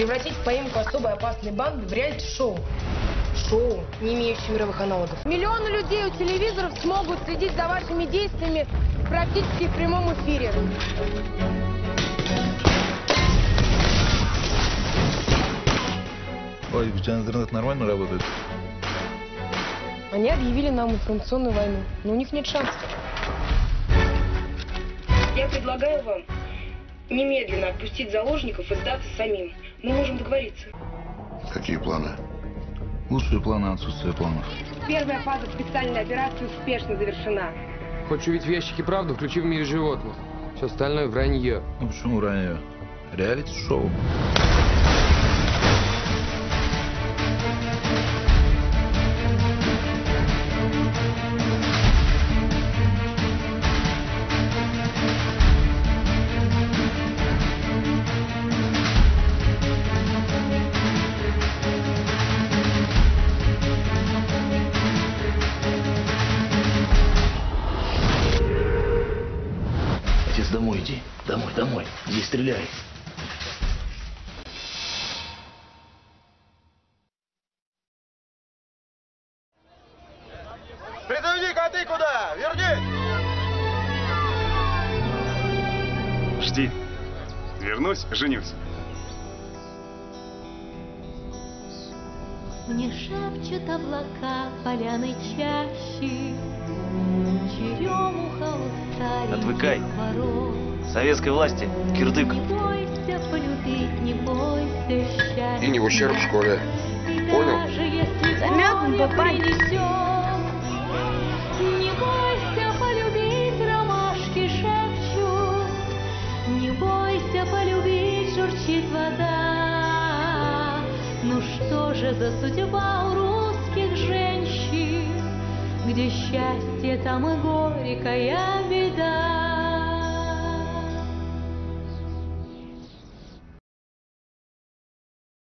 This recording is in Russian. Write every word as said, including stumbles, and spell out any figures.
Превратить поимку особой опасной банды в реалити-шоу. Шоу, не имеющее мировых аналогов. Миллионы людей у телевизоров смогут следить за вашими действиями практически в прямом эфире. Ой, у тебя интернет нормально работает? Они объявили нам информационную войну, но у них нет шансов. Я предлагаю вам немедленно отпустить заложников и сдаться самим. Мы можем договориться. Какие планы? Лучшие планы — отсутствие планов. Первая фаза специальной операции успешно завершена. Хочешь увидеть в ящике правду, включи «В мире животных». Все остальное вранье. Ну почему ранее? Реалити-шоу. Отец, домой иди. Домой, домой. Здесь стреляют. Придави коты куда! Вернись! Жди. Вернусь, женюсь. Мне шепчут облака поляной чащи, черемуха у стареньких Отвыкай. ворот. Советской власти кирдык. Не бойся полюбить, не бойся счастья. И не в ущерб школе. Понял? Даже если Замятым горе попасть. принесет, не бойся полюбить, ромашки шепчут. Не бойся полюбить, журчит вода. Ну что же за судьба у русских женщин, где счастье, там и горькая беда.